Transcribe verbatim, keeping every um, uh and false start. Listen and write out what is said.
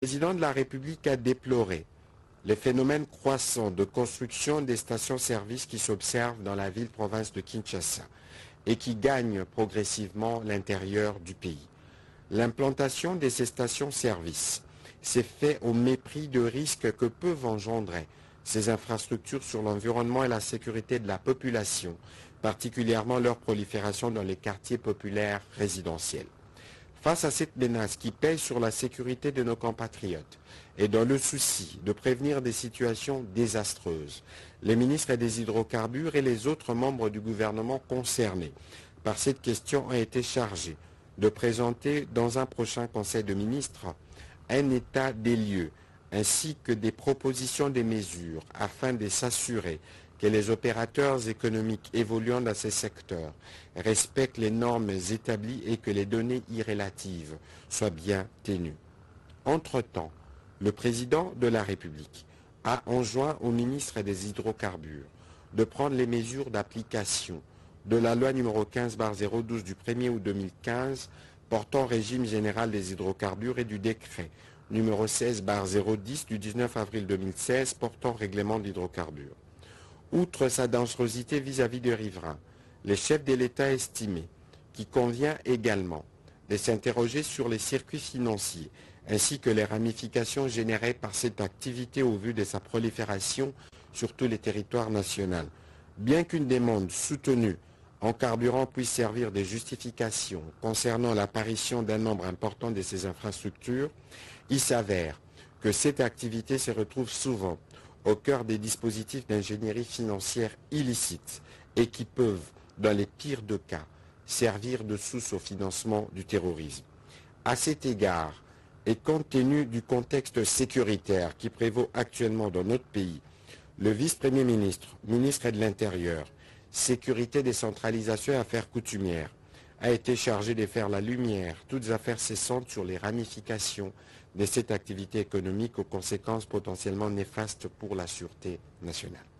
Le président de la République a déploré les phénomènes croissants de construction des stations-service qui s'observent dans la ville-province de Kinshasa et qui gagnent progressivement l'intérieur du pays. L'implantation de ces stations-service s'est faite au mépris de risques que peuvent engendrer ces infrastructures sur l'environnement et la sécurité de la population, particulièrement leur prolifération dans les quartiers populaires résidentiels. Face à cette menace qui pèse sur la sécurité de nos compatriotes et dans le souci de prévenir des situations désastreuses, les ministres des hydrocarbures et les autres membres du gouvernement concernés par cette question ont été chargés de présenter dans un prochain conseil de ministres un état des lieux ainsi que des propositions de mesures afin de s'assurer que les opérateurs économiques évoluant dans ces secteurs respectent les normes établies et que les données irrélatives soient bien tenues. Entre-temps, le président de la République a enjoint au ministre des Hydrocarbures de prendre les mesures d'application de la loi numéro quinze barre zéro douze du premier août deux mille quinze portant régime général des hydrocarbures et du décret numéro seize barre zéro dix du dix-neuf avril deux mille seize portant règlement d'hydrocarbures. Outre sa dangerosité vis-à-vis des riverains, les chefs de l'État estimaient qu'il convient également de s'interroger sur les circuits financiers ainsi que les ramifications générées par cette activité au vu de sa prolifération sur tous les territoires nationaux. Bien qu'une demande soutenue en carburant puisse servir de justification concernant l'apparition d'un nombre important de ces infrastructures, il s'avère que cette activité se retrouve souvent au cœur des dispositifs d'ingénierie financière illicites et qui peuvent, dans les pires de cas, servir de source au financement du terrorisme. À cet égard, et compte tenu du contexte sécuritaire qui prévaut actuellement dans notre pays, le vice-premier ministre, ministre de l'Intérieur, Sécurité, décentralisation et affaires coutumières, a été chargé de faire la lumière, toutes affaires cessantes sur les ramifications de cette activité économique aux conséquences potentiellement néfastes pour la sûreté nationale.